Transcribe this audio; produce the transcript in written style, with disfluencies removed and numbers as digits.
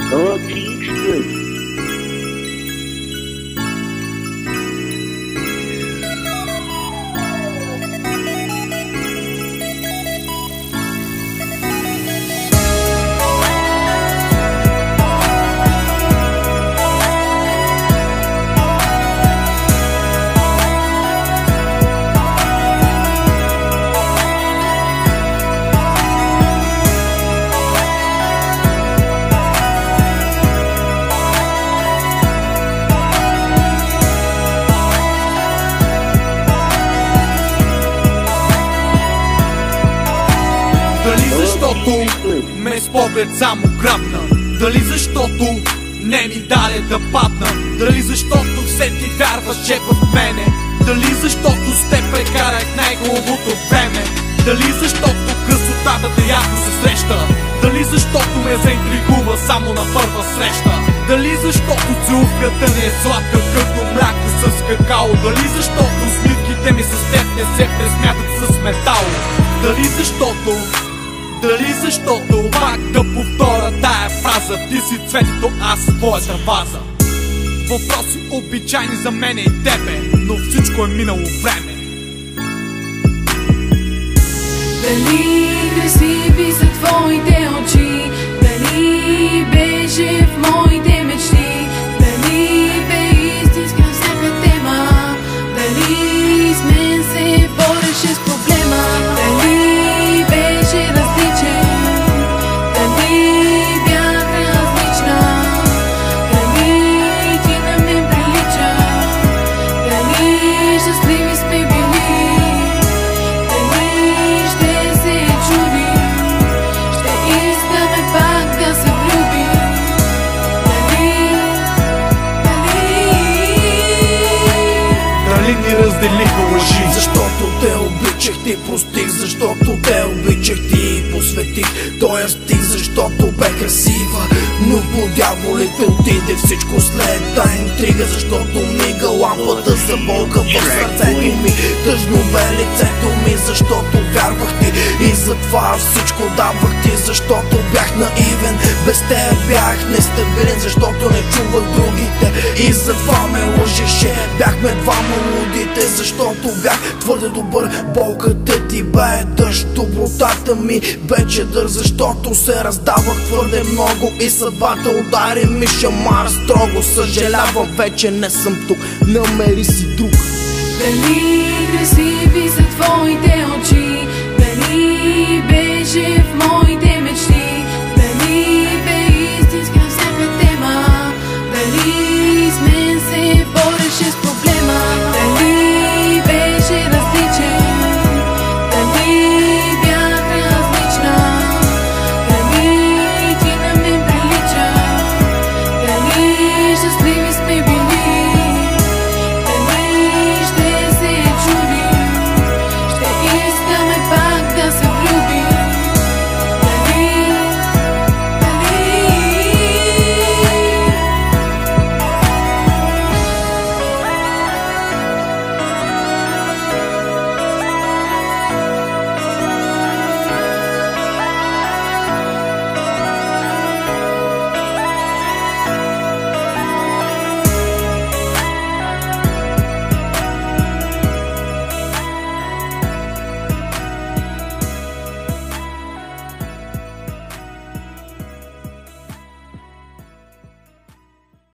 Oxy. Дали защото ме с поглед само грабна? Дали защото не ми даде да падна? Дали защото все ти вярваш, че в мене? Дали защото с теб прекарах най-хубавото време? Дали защото красотата те яко се среща? Дали защото ме заинтригува само на първа среща? Дали защото целувката не е сладка като мляко с какао? Дали защото снимките ми с теб не се пресмятат с метал? Дали защото пак да повторя тая фраза: ти си цветето, аз твоята ваза. Въпроси обичайни за мене и тебе, но всичко е минало време. Дали красиви са твоите очи? Дали беше в моите мечти? Дали бе истинска всяка тема? Дали с мен се бореше с проблема? Дали беше различен? Дали бях различна? Дали ти на мен прилича? Дали щастливи сме били? Дали ще се чудим? Ще искаме пак да се влюбим? Дали ни разделиха лъжи? Защото те обичах, ти простих, защото те обичах, ти посветих тоя стих, защото бе красива. Но по дяволите отиде всичко след та интрига, защото мига лампата за болка в сърцето ми. Тъжно бе лицето ми, защото вярвах ти и затова всичко давах ти. Защото бях наивен, без те бях нестабилен, защото не чувах другите и затова ме лъжеше. Бяхме двама лудите, защото бях твърде добър. Болката ти бе дъжд, добротата ми бе чедър, защото се раздавах твърде много и съдбата удари ми шамар строго. Съжалявам, вече не съм тук, намери си друг. Дали красиви са твоите очи? Дали беше в моите